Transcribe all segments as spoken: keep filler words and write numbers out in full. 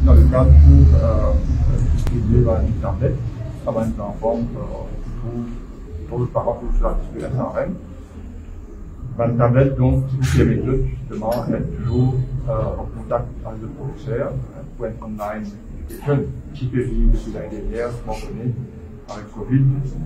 dans le cadre pour euh, distribuer une tablette à des enfants pour le parent pour la distribuer sans règle. Une tablette donc qui vous permet de justement être toujours euh, en contact avec le professeur pour être online education qui peut vivre depuis l'année dernière, comme on connaît, avec Covid.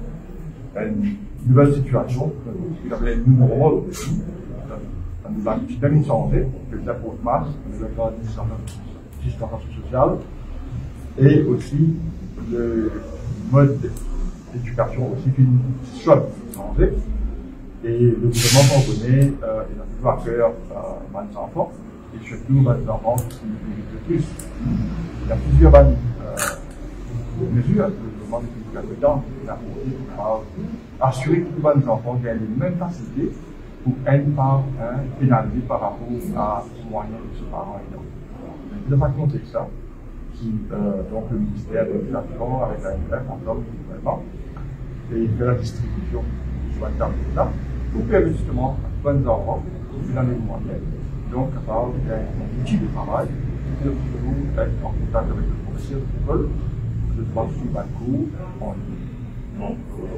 Une nouvelle situation, il y avait un nouveau rôle nous a bien changé, que c'est pour mars, nous avons une distanciation sociale, et aussi le mode d'éducation aussi qui soit changé. Et le gouvernement congolais euh, il a toujours à cœur euh, les enfants, et surtout les enfants qui vivent le plus. Il y a plusieurs euh, mesures que le gouvernement de l'éducation a apportées pour assurer que tous les enfants aient les mêmes facilités pour être pas hein, pénalisés par rapport à ce moyen de ce parent aidant. C'est dans ce contexte-là qui, euh, donc, le ministère de l'Éducation, avec la N F, ensemble du gouvernement, et fait la distribution de ce là pour permettre justement à tous les enfants, dans les moyens, donc capable d'un outil de travail, de toujours être en contact avec le professeur de l'école, de pouvoir suivre un cours en ligne. Donc,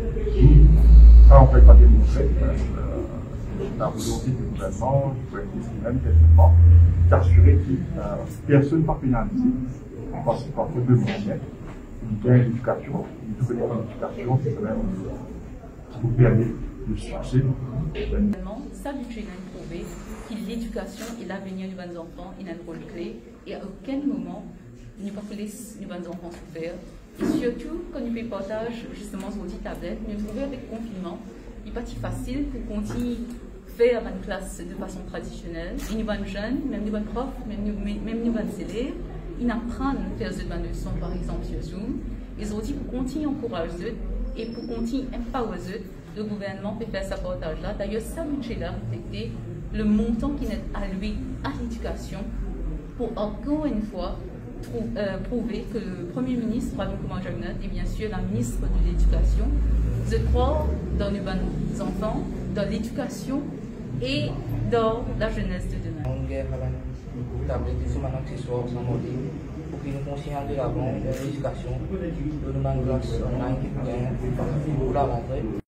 euh, ça, on ne peut pas démontrer. Euh, la volonté du gouvernement, du point de vue même quelquefois, d'assurer que euh, personne ne va pénaliser parce que par deux moyens, une bien éducation, une nouvelle éducation, c'est quand même qui vous permet de succès. Ça, budget a prouvé que l'éducation et l'avenir de nos enfants est un rôle clé et à aucun moment nous ne pouvons pas laisser nos enfants souffrir. Et surtout, quand nous faisons partage justement sur les tablettes, nous trouvons avec le confinement, il n'est pas si facile pour continuer à faire une classe de façon traditionnelle. Et nous sommes jeunes, même nous sommes profs, même nous, même nous sommes élèves, ils apprennent à faire des leçons par exemple sur Zoom. Ils ont dit pour continuer à encourager eux et pour continuer à empower eux, le gouvernement peut faire ce partage-là. D'ailleurs, ça budget-là reflète le montant qui est alloué à l'éducation pour encore une fois trou euh, prouver que le Premier ministre, Ravi Kumar Jagannath, et bien sûr la ministre de l'Éducation, je crois dans les bons enfants, dans l'éducation et dans la jeunesse de demain. Pour qu'ils nous conscients de l'avant, de l'éducation, de nos classes online qui pourraient pour la rentrée.